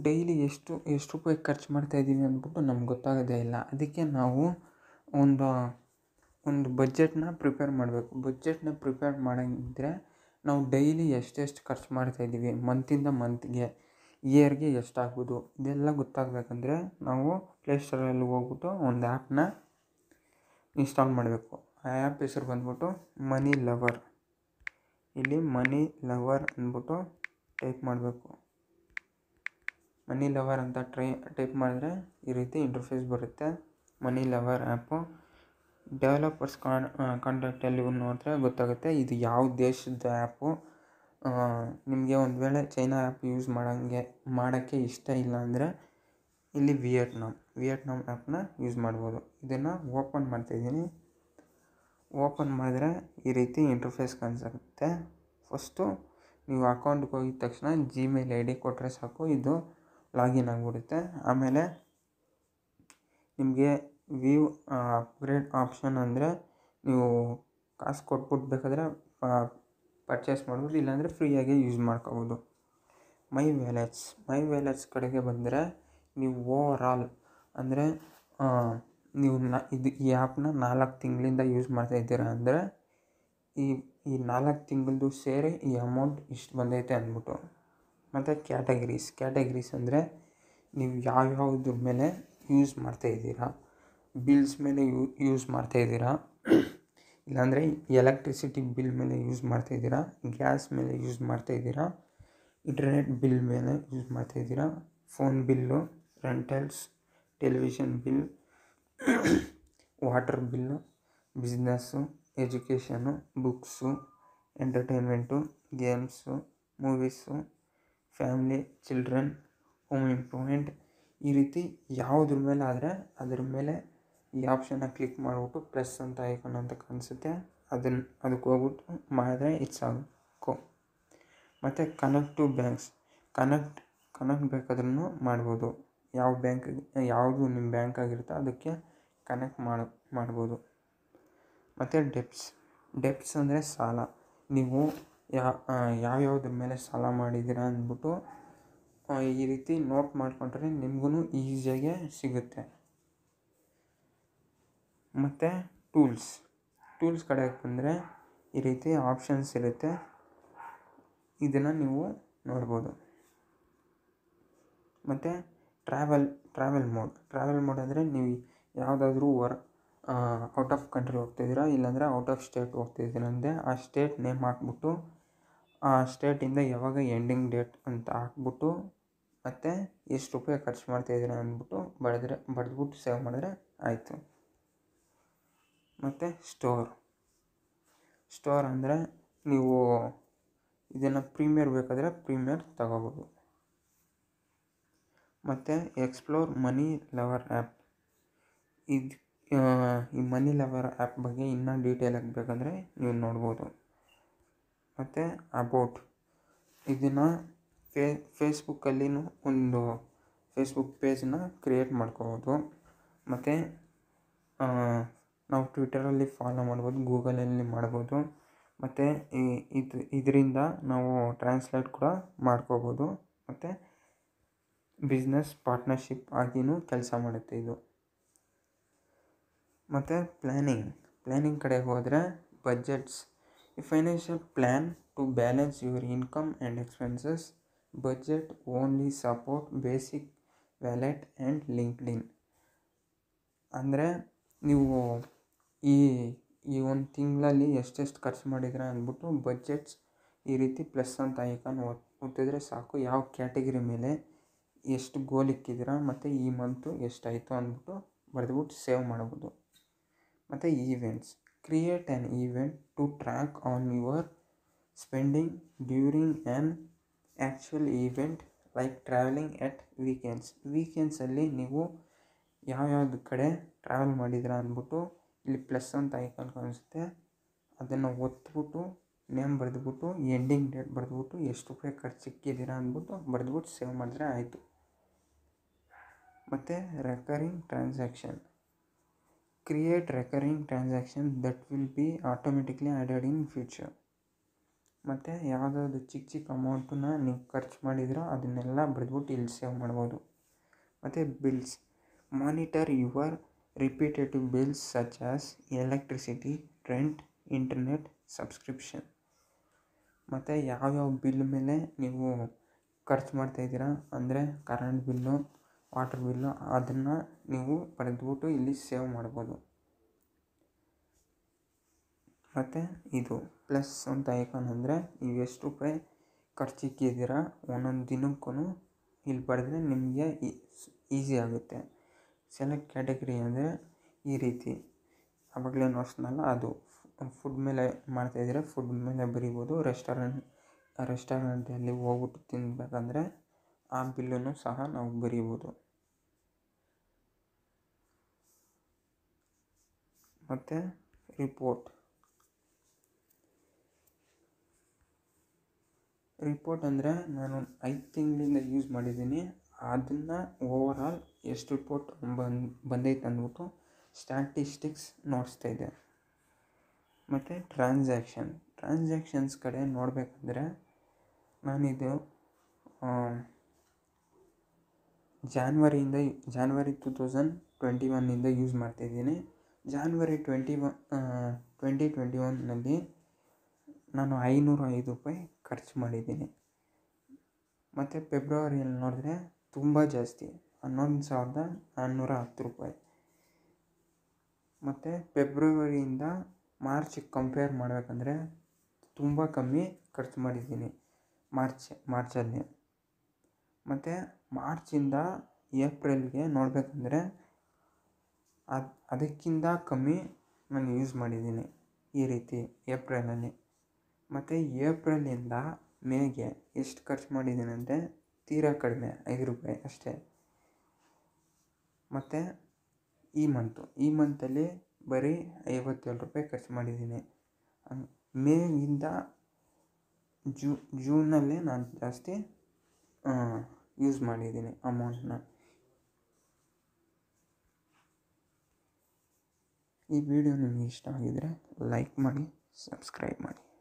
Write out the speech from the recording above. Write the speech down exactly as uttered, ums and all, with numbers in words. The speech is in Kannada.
ಡೈಲಿ ಎಷ್ಟು ಎಷ್ಟು ರೂಪಾಯಿ ಖರ್ಚು ಮಾಡ್ತಾಯಿದ್ದೀವಿ ಅಂದ್ಬಿಟ್ಟು ನಮ್ಗೆ ಗೊತ್ತಾಗೋದೇ ಇಲ್ಲ. ಅದಕ್ಕೆ ನಾವು ಒಂದು ಒಂದು ಬಜೆಟ್ನ ಪ್ರಿಪೇರ್ ಮಾಡಬೇಕು. ಬಜೆಟ್ನ ಪ್ರಿಪೇರ್ ಮಾಡೋಂಗಿದ್ರೆ ನಾವು ಡೈಲಿ ಎಷ್ಟೆಷ್ಟು ಖರ್ಚು ಮಾಡ್ತಾಯಿದ್ದೀವಿ, ಮಂತಿಂದ ಮಂತ್ಗೆ, ಇಯರ್ಗೆ ಎಷ್ಟಾಗ್ಬೋದು, ಇದೆಲ್ಲ ಗೊತ್ತಾಗಬೇಕಂದ್ರೆ ನಾವು ಪ್ಲೇಸ್ಟೋರಲ್ಲಿ ಹೋಗ್ಬಿಟ್ಟು ಒಂದು ಆ್ಯಪ್ನ ಇನ್ಸ್ಟಾಲ್ ಮಾಡಬೇಕು. ಆ ಆ್ಯಪ್ ಹೆಸರು ಬಂದ್ಬಿಟ್ಟು ಮನಿ ಲವರ್. ಇಲ್ಲಿ ಮನಿ ಲವರ್ ಅಂದ್ಬಿಟ್ಟು ಟೈಪ್ ಮಾಡಬೇಕು. ಮನಿ ಲವರ್ ಅಂತ ಟ್ರೈ ಟೈಪ್ ಮಾಡಿದ್ರೆ ಈ ರೀತಿ ಇಂಟರ್ಫೇಸ್ ಬರುತ್ತೆ. ಮನಿ ಲವರ್ ಆ್ಯಪು ಡೆವಲಪರ್ಸ್ ಕಾನ್ ಕಾಂಟ್ಯಾಕ್ಟಲ್ಲಿ ನೋಡಿದ್ರೆ ಗೊತ್ತಾಗುತ್ತೆ ಇದು ಯಾವ ದೇಶದ ಆ್ಯಪು. ನಿಮಗೆ ಒಂದು ವೇಳೆ ಚೈನಾ ಆ್ಯಪ್ ಯೂಸ್ ಮಾಡೋಂಗೆ ಮಾಡೋಕ್ಕೆ ಇಷ್ಟ ಇಲ್ಲ ಅಂದರೆ ಇಲ್ಲಿ ವಿಯೆಟ್ನಾಮ್ ವಿಯೆಟ್ನಾಮ್ ಆ್ಯಪ್ನ ಯೂಸ್ ಮಾಡ್ಬೋದು. ಇದನ್ನು ಓಪನ್ ಮಾಡ್ತಾಯಿದ್ದೀನಿ. ಓಪನ್ ಮಾಡಿದ್ರೆ ಈ ರೀತಿ ಇಂಟರ್ಫೇಸ್ ಕಾಣಿಸುತ್ತೆ. ಫಸ್ಟು ನೀವು ಅಕೌಂಟ್ಗೆ ಹೋಗಿದ ತಕ್ಷಣ ಜಿಮೇಲ್ ಐ ಡಿ ಕೊಟ್ಟರೆ ಸಾಕು, ಇದು ಲಾಗಿನ್ ಆಗಿಬಿಡುತ್ತೆ. ಆಮೇಲೆ ನಿಮಗೆ ವ್ಯೂ ಅಪ್ಗ್ರೇಡ್ ಆಪ್ಷನ್ ಅಂದರೆ ನೀವು ಕಾಸು ಕೊಟ್ಬಿಟ್ಟು ಬೇಕಾದರೆ ಪರ್ಚೇಸ್ ಮಾಡ್ಬೋದು, ಇಲ್ಲಾಂದರೆ ಫ್ರೀಯಾಗಿ ಯೂಸ್ ಮಾಡ್ಕೋಬೋದು. ಮೈ ವ್ಯಾಲೆಟ್ಸ್ ಮೈ ವ್ಯಾಲೆಟ್ಸ್ ಕಡೆಗೆ ಬಂದರೆ ನೀವು ಓವರ್ ಆಲ್ ಅಂದರೆ ನೀವು ನ ಇದು ಈ ಆ್ಯಪ್ನ ನಾಲ್ಕು ತಿಂಗಳಿಂದ ಯೂಸ್ ಮಾಡ್ತಾಯಿದ್ದೀರಾ ಅಂದರೆ ಈ ಈ ನಾಲ್ಕು ತಿಂಗಳದ್ದು ಸೇರಿ ಈ ಅಮೌಂಟ್ ಇಷ್ಟು ಬಂದೈತೆ ಅಂದ್ಬಿಟ್ಟು. ಮತ್ತು ಕ್ಯಾಟಗರೀಸ್ ಕ್ಯಾಟಗರೀಸ್ ಅಂದರೆ ನೀವು ಯಾವ್ಯಾವ್ದ್ರ ಮೇಲೆ ಯೂಸ್ ಮಾಡ್ತಾಯಿದ್ದೀರಾ. ಬಿಲ್ಸ್ ಮೇಲೆ ಯೂ ಯೂಸ್ ಮಾಡ್ತಾಯಿದ್ದೀರಾ, ಇಲ್ಲಾಂದರೆ ಎಲೆಕ್ಟ್ರಿಸಿಟಿ ಬಿಲ್ ಮೇಲೆ ಯೂಸ್ ಮಾಡ್ತಾಯಿದ್ದೀರಾ, ಗ್ಯಾಸ್ ಮೇಲೆ ಯೂಸ್ ಮಾಡ್ತಾಯಿದ್ದೀರಾ, ಇಂಟರ್ನೆಟ್ ಬಿಲ್ ಮೇಲೆ ಯೂಸ್ ಮಾಡ್ತಾಯಿದ್ದೀರಾ, phone bill, rentals, television bill, water bill, business, education, books, entertainment, games, movies, family, children, home improvement, ಈ ರೀತಿ ಯಾವುದ್ರ ಮೇಲೆ ಆದರೆ ಅದ್ರ ಮೇಲೆ ಈ ಆಪ್ಷನ್ನ ಕ್ಲಿಕ್ ಮಾಡಿಬಿಟ್ಟು ಪ್ಲಸ್ ಅಂತ ಐಕಾನ್ ಅಂತ ಕಾಣಿಸುತ್ತೆ, ಅದನ್ನು ಅದಕ್ಕೆ ಹೋಗ್ಬಿಟ್ಟು ಮಾಡಿದ್ರೆ ಇದು ಸಾಕು. ಮತ್ತು connect to banks connect connect ಬೇಕಾದ್ರೂ ಮಾಡ್ಬೋದು. ಯಾವ ಬ್ಯಾಂಕ್ ಯಾವುದು ನಿಮ್ಮ ಬ್ಯಾಂಕ್ ಆಗಿರುತ್ತೋ ಅದಕ್ಕೆ ಕನೆಕ್ಟ್ ಮಾಡಿ ಮಾಡ್ಬೋದು. ಮತ್ತು ಡೆಪ್ಸ್ ಡೆಪ್ಸ್ ಅಂದರೆ ಸಾಲ. ನೀವು ಯಾ ಯಾವ್ಯಾವ್ದ್ರ ಮೇಲೆ ಸಾಲ ಮಾಡಿದ್ದೀರಾ ಅಂದ್ಬಿಟ್ಟು ಈ ರೀತಿ ನೋಟ್ ಮಾಡಿಕೊಂಡ್ರೆ ನಿಮಗೂ ಈಸಿಯಾಗೆ ಸಿಗುತ್ತೆ. ಮತ್ತು ಟೂಲ್ಸ್ ಟೂಲ್ಸ್ ಕಡೆಗೆ ಬಂದರೆ ಈ ರೀತಿ ಆಪ್ಷನ್ಸ್ ಇರುತ್ತೆ, ಇದನ್ನು ನೀವು ನೋಡ್ಬೋದು. ಮತ್ತು travel travel mode travel mode ಅಂದರೆ ನೀವು ಯಾವುದಾದ್ರೂ ವರ್ ಔಟ್ ಆಫ್ ಕಂಟ್ರಿ ಹೋಗ್ತಿದ್ದೀರಾ, ಇಲ್ಲಾಂದರೆ ಔಟ್ ಆಫ್ ಸ್ಟೇಟ್ ಹೋಗ್ತಿದ್ದೀರಾ ಅಂದರೆ ಆ ಸ್ಟೇಟ್ ನೇಮ್ ಹಾಕ್ಬಿಟ್ಟು ಆ ಸ್ಟೇಟಿಂದ ಯಾವಾಗ ಎಂಡಿಂಗ್ ಡೇಟ್ ಅಂತ ಹಾಕ್ಬಿಟ್ಟು ಮತ್ತು ಎಷ್ಟು ರೂಪಾಯಿ ಖರ್ಚು ಮಾಡ್ತಾಯಿದ್ದೀರಾ ಅಂದ್ಬಿಟ್ಟು ಬರೆದ್ರೆ ಬರೆದ್ಬಿಟ್ಟು ಸೇವ್ ಮಾಡಿದ್ರೆ ಆಯಿತು. ಮತ್ತು ಸ್ಟೋರ್ ಸ್ಟೋರ್ ಅಂದರೆ ನೀವು ಇದನ್ನು ಪ್ರೀಮಿಯರ್ ಬೇಕಾದರೆ ಪ್ರೀಮಿಯರ್ ತಗೋಬೋದು. ಮತ್ತು ಎಕ್ಸ್ಪ್ಲೋರ್ ಮನಿ ಲವರ್ ಆ್ಯಪ್. ಇದು ಈ ಮನಿ ಲವರ್ ಆ್ಯಪ್ ಬಗ್ಗೆ ಇನ್ನೂ ಡೀಟೇಲಾಗಿ ಬೇಕಂದರೆ ನೀವು ನೋಡ್ಬೋದು. ಮತ್ತು ಅಬೌಟ್ ಇದನ್ನು ಫೇ ಫೇಸ್ಬುಕ್ಕಲ್ಲಿನೂ ಒಂದು ಫೇಸ್ಬುಕ್ ಪೇಜನ್ನ ಕ್ರಿಯೇಟ್ ಮಾಡ್ಕೋಬೋದು. ಮತ್ತು ನಾವು ಟ್ವಿಟರಲ್ಲಿ ಫಾಲೋ ಮಾಡ್ಬೋದು, ಗೂಗಲಲ್ಲಿ ಮಾಡ್ಬೋದು. ಮತ್ತು ಈ ಇದು ಇದರಿಂದ ನಾವು ಟ್ರಾನ್ಸ್ಲೇಟ್ ಕೂಡ ಮಾಡ್ಕೋಬೋದು. ಮತ್ತು ಬಿಸ್ನೆಸ್ ಪಾರ್ಟ್ನರ್ಶಿಪ್ ಆಗಿಯೂ ಕೆಲಸ ಮಾಡುತ್ತೆ ಇದು. ಮತ್ತು ಪ್ಲ್ಯಾನಿಂಗ್ ಪ್ಲ್ಯಾನಿಂಗ್ ಕಡೆಗೆ ಹೋದರೆ budgets a financial plan to balance your income and expenses. Budget only support basic wallet and LinkedIn. ಅಂದರೆ ನೀವು ಈ ಈ ಒಂದು ತಿಂಗಳಲ್ಲಿ ಎಷ್ಟೆಷ್ಟು ಖರ್ಚು ಮಾಡಿದ್ದೀರಾ ಅಂದ್ಬಿಟ್ಟು ಬಜೆಟ್ಸ್ ಈ ರೀತಿ ಪ್ಲಸ್ ಅಂತ ಐಕಾನ್ ಒತ್ತಿದ್ರೆ ಸಾಕು, ಯಾವ ಕ್ಯಾಟಗರಿ ಮೇಲೆ ಎಷ್ಟು ಗೋಲ್ ಇಕ್ಕಿದ್ದೀರಾ ಮತ್ತು ಈ ಮಂತು ಎಷ್ಟಾಯಿತು ಅಂದ್ಬಿಟ್ಟು ಬರೆದ್ಬಿಟ್ಟು ಸೇವ್ ಮಾಡ್ಬೋದು. ಮತ್ತು events create an event to track on your spending during an actual event like travelling at weekends. ವೀಕೆಂಡ್ಸಲ್ಲಿ ನೀವು ಯಾವ್ಯಾವ್ದು ಕಡೆ ಟ್ರಾವೆಲ್ ಮಾಡಿದ್ದೀರಾ ಅಂದ್ಬಿಟ್ಟು ಇಲ್ಲಿ ಪ್ಲಸ್ ಅಂತ ಐಕಾನ್ ಕಾಣಿಸುತ್ತೆ, ಅದನ್ನು ಒತ್ಬಿಟ್ಟು ನೇಮ್ ಬರೆದ್ಬಿಟ್ಟು ಎಂಡಿಂಗ್ ಡೇಟ್ ಬರೆದ್ಬಿಟ್ಟು ಎಷ್ಟು ರೂಪಾಯಿ ಖರ್ಚಿಕ್ಕಿದ್ದೀರಾ ಅಂದ್ಬಿಟ್ಟು ಬರೆದ್ಬಿಟ್ಟು ಸೇವ್ ಮಾಡಿದ್ರೆ ಆಯಿತು. ಮತ್ತು recurring transaction create recurring transaction that will be automatically added in future. ಮತ್ತು ಯಾವುದಾದ್ರು ಚಿಕ್ಕ ಚಿಕ್ಕ ಅಮೌಂಟನ್ನ ನೀವು ಖರ್ಚು ಮಾಡಿದಿರೋ ಅದನ್ನೆಲ್ಲ ಬರೆದ್ಬಿಟ್ಟು ಇಲ್ಲಿ ಸೇವ್ ಮಾಡ್ಬೋದು. ಮತ್ತು bills, monitor your repetitive bills such as electricity, rent, internet subscription. ಮತ್ತು ಯಾವ್ಯಾವ ಬಿಲ್ ಮೇಲೆ ನೀವು ಖರ್ಚು ಮಾಡ್ತಾಯಿದ್ದೀರಾ ಅಂದರೆ ಕರೆಂಟ್ ಬಿಲ್ಲು, ವಾಟರ್ ಬಿಲ್ಲು, ಅದನ್ನು ನೀವು ಬರೆದ್ಬಿಟ್ಟು ಇಲ್ಲಿ ಸೇವ್ ಮಾಡ್ಬೋದು. ಮತ್ತು ಇದು ಪ್ಲಸ್ ಅಂತ ಐಕಾನ್ ಅಂದರೆ ನೀವು ಎಷ್ಟು ರೂಪಾಯಿ ಖರ್ಚಿಕ್ಕಿದ್ದೀರಾ ಒಂದೊಂದು ದಿನಕ್ಕೂ ಇಲ್ಲಿ ಬರೆದ್ರೆ ನಿಮಗೆ ಈಸಿ ಆಗುತ್ತೆ. ಸೆಲೆಕ್ಟ್ ಕ್ಯಾಟಗರಿ ಅಂದರೆ ಈ ರೀತಿ ಆವಾಗಲೇ ನೋಡ್ಸ್ನಲ್ಲ ಅದು ಫುಡ್ ಮೇಲೆ ಮಾಡ್ತಾಯಿದ್ರೆ ಫುಡ್ ಮೇಲೆ ಬರಿಬೋದು. ರೆಸ್ಟೋರೆಂಟ್ ರೆಸ್ಟೋರೆಂಟಲ್ಲಿ ಹೋಗ್ಬಿಟ್ಟು ತಿನ್ನಬೇಕಂದ್ರೆ ಆ ಬಿಲ್ಲನ್ನು ಸಹ ನಾವು ಬರಿಬೋದು. ಮತ್ತು ರಿಪೋರ್ಟ್ ರಿಪೋರ್ಟ್ ಅಂದರೆ ನಾನು ಐದು ತಿಂಗಳಿಂದ ಯೂಸ್ ಮಾಡಿದ್ದೀನಿ, ಅದನ್ನು ಓವರಾಲ್ ಎಷ್ಟು ರಿಪೋರ್ಟ್ ಬಂದು ಬಂದೈತೆ ಅಂದ್ಬಿಟ್ಟು ಸ್ಟ್ಯಾಟಿಸ್ಟಿಕ್ಸ್ ನೋಡಿಸ್ತಾಯಿದೆ. ಮತ್ತು ಟ್ರಾನ್ಸಾಕ್ಷನ್ ಟ್ರಾನ್ಸಾಕ್ಷನ್ಸ್ ಕಡೆ ನೋಡಬೇಕಂದ್ರೆ ನಾನಿದು ಜಾನ್ವರಿಯಿಂದ ಜಾನ್ವರಿ ಟು ತೌಸಂಡ್ ಟ್ವೆಂಟಿ ಒನ್ನಿಂದ ಯೂಸ್ ಮಾಡ್ತಾಯಿದ್ದೀನಿ. January twenty one twenty twenty ಒನ್ನಲ್ಲಿ ನಾನು ಐನೂರ ಐದು ರೂಪಾಯಿ ಖರ್ಚು ಮಾಡಿದ್ದೀನಿ. ಮತ್ತು ಫೆಬ್ರವರಿಯಲ್ಲಿ ನೋಡಿದ್ರೆ ತುಂಬ ಜಾಸ್ತಿ, ಹನ್ನೊಂದು ಸಾವಿರದ ನಾನ್ನೂರ ಹತ್ತು ರೂಪಾಯಿ. ಮತ್ತು ಫೆಬ್ರವರಿಯಿಂದ ಮಾರ್ಚಿಗೆ ಕಂಪೇರ್ ಮಾಡಬೇಕಂದ್ರೆ ತುಂಬ ಕಮ್ಮಿ ಖರ್ಚು ಮಾಡಿದ್ದೀನಿ ಮಾರ್ಚ್ ಮಾರ್ಚಲ್ಲಿ. ಮತ್ತು ಮಾರ್ಚಿಂದ ಏಪ್ರಿಲ್ಗೆ ನೋಡಬೇಕಂದ್ರೆ ಅದು ಅದಕ್ಕಿಂತ ಕಮ್ಮಿ ನಾನು ಯೂಸ್ ಮಾಡಿದ್ದೀನಿ ಈ ರೀತಿ ಏಪ್ರಿಲಲ್ಲಿ. ಮತ್ತು ಏಪ್ರಿಲಿಂದ ಮೇಗೆ ಎಷ್ಟು ಖರ್ಚು ಮಾಡಿದ್ದೀನಿ ಅಂದರೆ ತೀರಾ ಕಡಿಮೆ, ಐದು ರೂಪಾಯಿ ಅಷ್ಟೇ. ಮತ್ತು ಈ ಮಂತು ಈ ಮಂತಲ್ಲಿ ಬರೀ ಐವತ್ತೇಳು ರೂಪಾಯಿ ಖರ್ಚು ಮಾಡಿದ್ದೀನಿ. ಮೇಯಿಂದ ಜೂ ಜೂನಲ್ಲಿ ನಾನು ಜಾಸ್ತಿ ಯೂಸ್ ಮಾಡಿದ್ದೀನಿ ಅಮೌಂಟನ್ನ. ಈ ವಿಡಿಯೋ ನಿಮಗೆ ಇಷ್ಟ ಆಗಿದರೆ ಲೈಕ್ ಮಾಡಿ, ಸಬ್ಸ್ಕ್ರೈಬ್ ಮಾಡಿ.